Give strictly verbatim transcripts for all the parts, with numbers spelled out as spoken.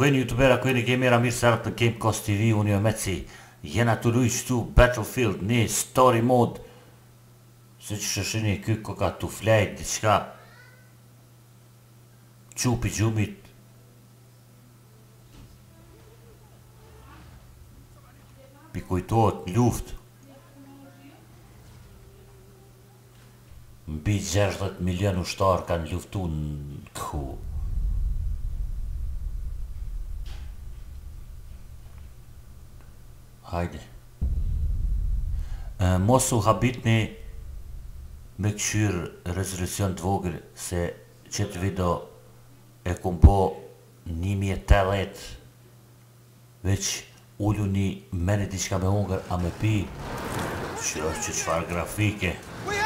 Ku jeni youtubera, ku jeni gamera, mirë se ardhët në Gamecast T V, unë jo Meci. Jena të luj qëtu Battlefield, një story mode. Se që shëshini ky koka tu flejt, diçka. Qupi gjumit. Pikujtohet luft. Mbi gjashtëdhjetë milion ushtar kanë luftu në këhu. Hajde. E, mos u habitni me këshyrë rezolucion të vogël, se qëtë video e kum bo një mijë e tetëdhjetë, veç ullu një meni diçka me hongër, a me pi, që është që qfar grafike.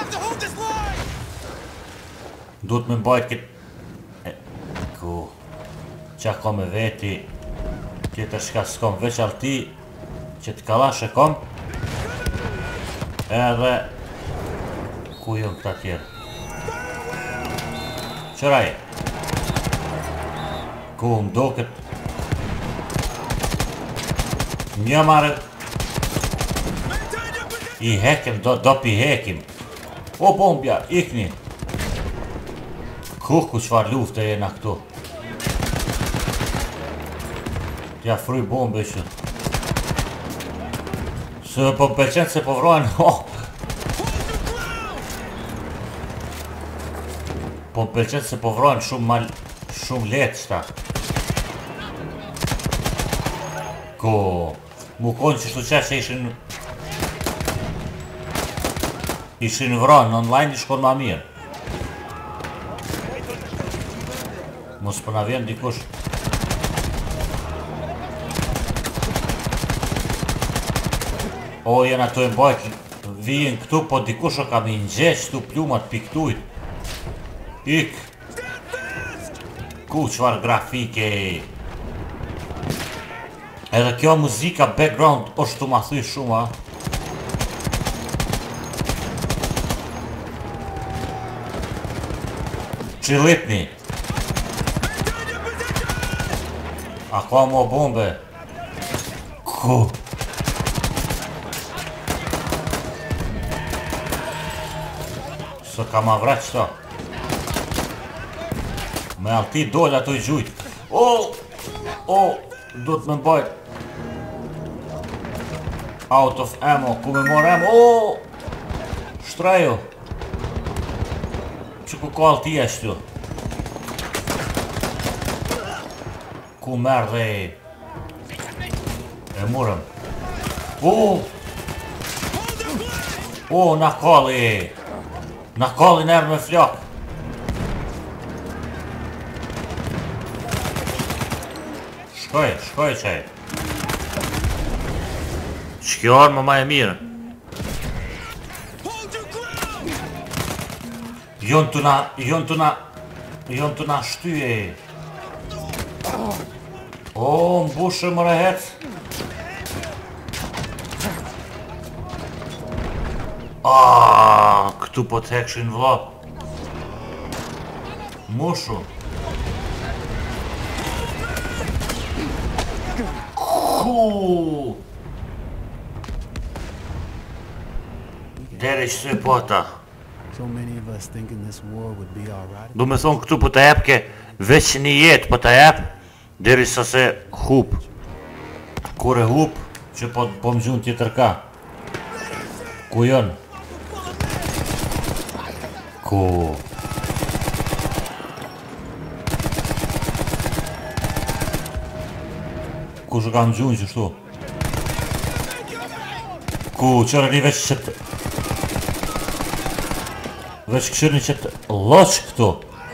Duhet me mbajt këtë... Ku... Qa ka me veti, tjetër shka s'kom veç alti, që të kalash e kom, edhe... Ku jom këta tjerë? Qëraj? Ku më do këtë... Një marë... I hekim, do, do pi hekim. O bombja, ikni. Kuh ku qfar lufte jena këtu. Tja fruj bombe që. Se po pëlqen se po vrojnë, oh. Po pëlqen se po vrojnë shumë mal... Shumë letë shta. Ko... Mu konë që shtu qeshe ishin... Ishin vronë, online i shkon ma mirë. Mos përna vjen dikush. O, jena të e mbajt, vijen këtu, po dikush o kam i nxeq këtu plumat piktujt. Ik. Ku qfar grafike. Edhe kjo muzika background është të ma thuj shumë, a. Qilitni. A ka mo bombe? Ku? Së ka ma vraq qëta. Me alti dole ato i gjujt. O! O! Do të me mbajt. Out of ammo. Ku me mor ammo? O! Shtraju. Që ku ka alti ashtu? Ku merë dhe... E murëm. O! O, na kalli! Na kalli nërë me flak. Shkoj, shkoj qaj. Shkjo armë ma e mirë. Jon të na, jon të na, jon të na shtyje. O, mbushë më rehet. Aaaa, këtu po të hekshin vla. Mushu. Ku. Dere që të po ata. Du me thonë këtu po të jepke veç një jetë po të jep, deri sa se hup. Kur e hup, që po, po më gjun tjetër ka. Ku jën? Ku? Ku që ka më gjun që shtu? Ku, qërë një veç që të... Veç këshirë që të loq këtu.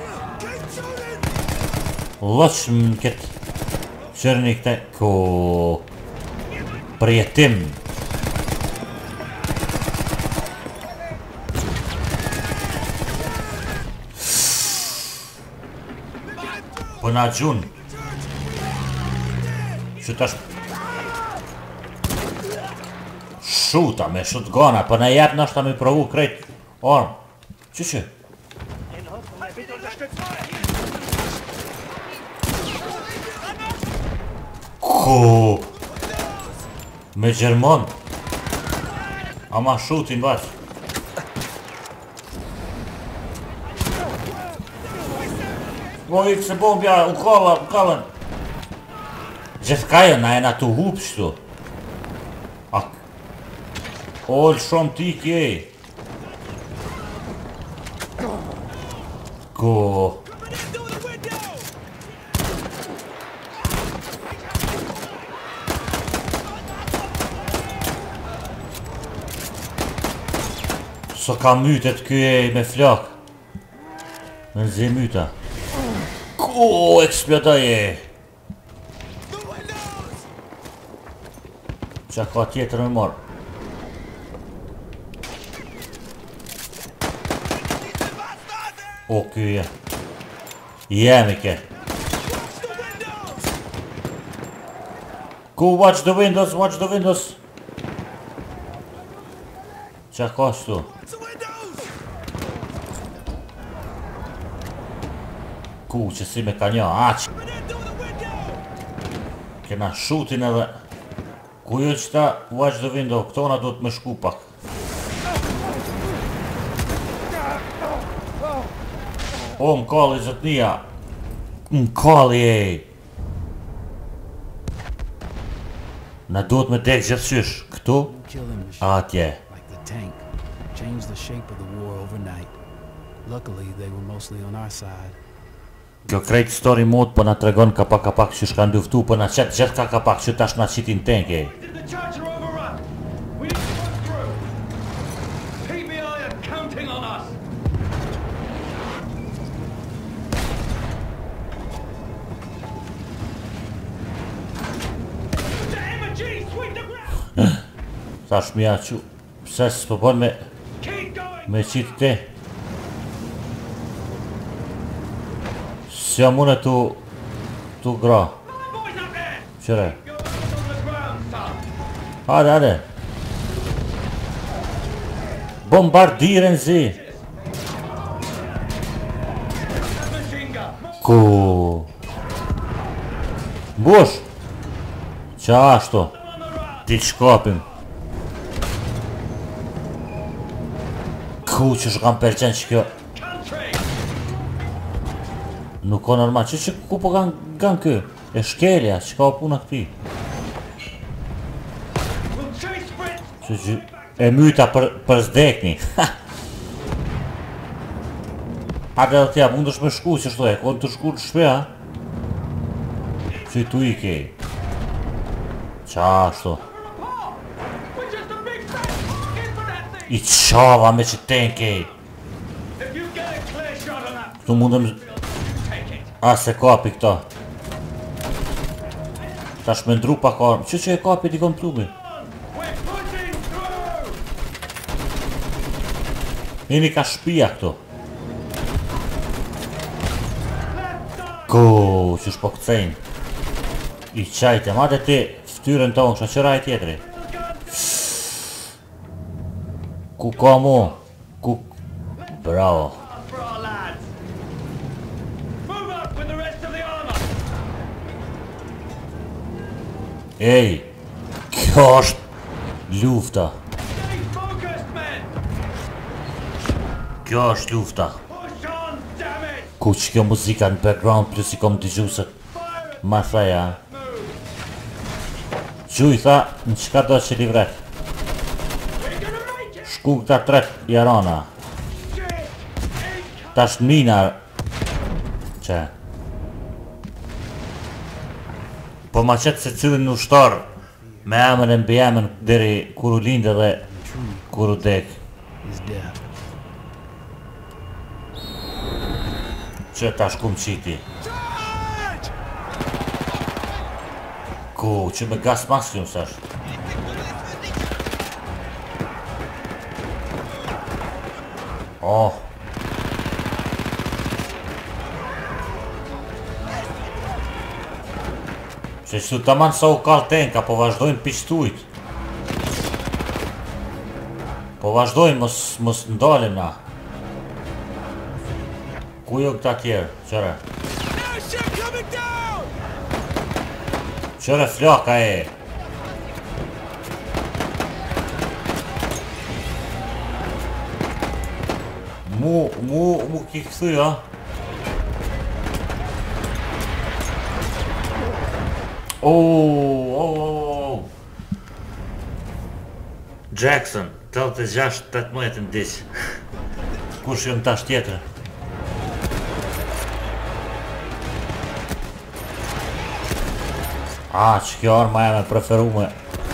Loq më këtë qërë një këte. Ku... Përjetim. Po na gjun. Që tash... Shuta me shotgona, po na jep nashta me provu krejt armë. Që që? Ku! Me Gjermon! Ama shutin bash! O ik se bombja, u kalla, u kallen! Gjithkaja na e na tu hup shtu! Ak... Ol shumë ti kje! Ku... So ka mytet kje me flak. Me zi myta. Ku eksplodoj e! Qa ka tjetër me marë. O kje. Jemi ke. Ku watch the windows, watch the windows. Qa ka shtu? Ku që si me ka një aq. Kena shutin edhe. Ku jo qëta watch the window, këto na do të me shku pak. O m'kalli zotnia. M'kalli e. Na do të me dek gjithqysh. Këtu? Atje. Changed the shape of the war overnight. Luckily, they were mostly on our side. Kjo krejt story mode po na tregon ka pak ka pak që shka nduftu, po na qet gjithë ka ka pak që tash na qitin tenke. Tash mja që, pse s'po bon me, me qitë te. Sja mune tu, tu gra. Qëre? Hade, hade. Bombardiren zi. Ku? Bush? Qa ashtu? Ti shkapim. Ku që shkam përqen që kjo? Nuk ka normal, që që ku po kanë gan kë? E shkelja, që ka puna këti? Që që e myta për, për zdekni. Hade dhe tja, mund është me shku që shtu e, konë të shku në shpeja. Që i tu i kej. Qa ashtu? I qava me që ten kej. Këtu mundëm... A se kapi këta. Tash me ndru pak armë. Që që e kapi t'i kom plubi? Ini ka shpia këtu. Ku, që shpo këcejnë. I qajte, ma dhe ti ftyrën tonë, kësha qëra e tjetëri. Ku ka mu? Ku... Bravo. Ej, kjo është lufta. Kjo është lufta. Ku që kjo muzika në background plus i kom t'i gjusët. Ma thaja. Gjuj tha, në qka do që li vret. Shku këta tret jarana. Tash mina. Që? Po ma qëtë se cilin në ushtar me emën e mbi emën deri kur u lindë dhe kur u dek. Që tash ku më qiti? Ku, që me gas maximum sash. Oh. Që që të manë sa u kallë tenka, po vazhdojnë pishtujt. Po vazhdojnë, mos, mos ndalim na. Ku jo këta tjerë, qëre? Qëre flaka e. Mu, mu, mu ki këthuj, a? Oh, oh, oh. Jackson, tridhjetë e gjashtë tetëmbëdhjetë ndiq. Kush jëm tash tjetër? A, që kjo arma e me preferume.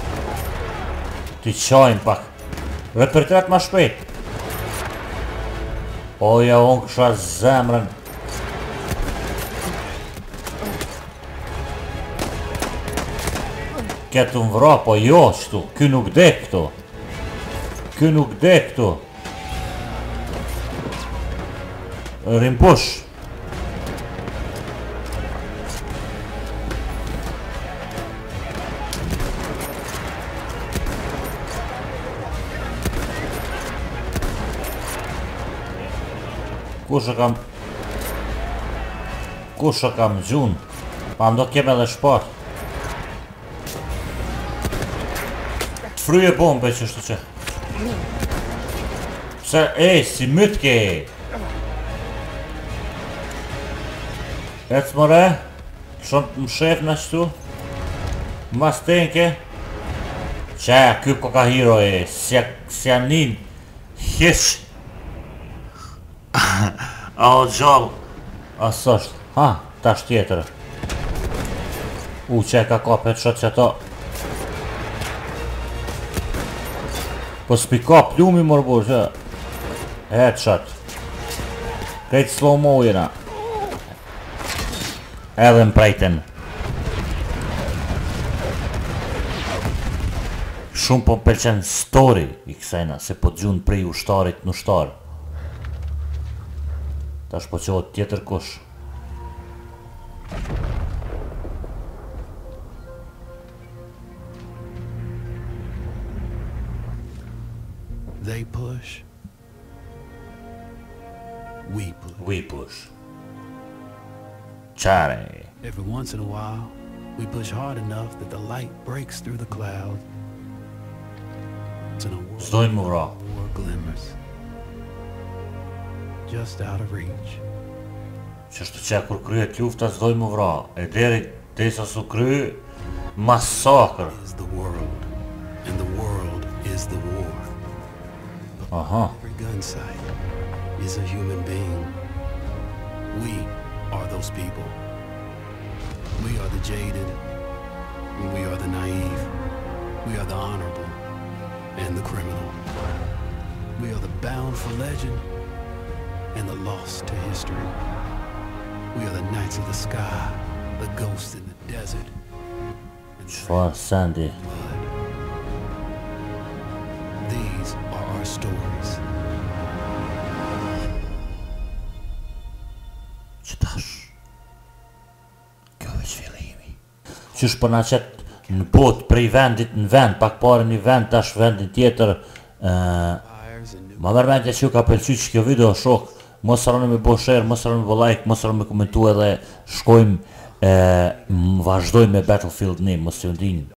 Ti qajnë pak. Repërtret ma shpejt. Oja, unë kësha zemrën. Ketë më vra, po jo qëtu. Ky nuk dek këtu. Ky nuk dek këtu. Rimpush. Kushe kam... Kushe kam gjun. Pa ndo kem edhe shpat. Të fryje bombe që shtu që. Pse, e, si mytke e. Ec mëre. Shumë më shef në qëtu. Mas tenke. Qa, ky koka hero e. Si anin. Hish. A o gjallë. As është. Ha, tash tjetër. U, që e ka ka headshot që ato. Po s'pi ka plumi mërbur që. Headshot. Krejt slow-mo jena. Edhe më prejten. Shumë po pëlqen story i kësajna, se po gjun prej ushtarit në ushtar. Tash po qohet tjetër kush. They push. We push. We push. Qare. Every once in a while, we push hard enough that the light breaks through the cloud. In a world Zdojnë më vra. war glimmers. Just out of reach. Qështu që kur kryet lufta zdojnë më vra. E deri desa su kry masakër. Is the world, and the world is the war. Aha. Every gun sight is a human being. We are those people. We are the jaded. We are the naive. We are the honorable and the criminal. We are the bound for legend and the lost to history. We are the knights of the sky, the ghosts in the desert, and the Qfar Sandy. blood. These are our stories. Që tash. Kjo veç fillimi. Qysh për na qet në bot prej vendit në vend, pak pare një vend, tash vendin tjetër. Fires and new Ma mërmendja që ju ka pëlqy që kjo video shok. Mos harroni me bo share, mos harroni me bo like, mos harroni me komentu edhe shkojmë, e, vazhdojmë me Battlefield një, mos ju ndinjë.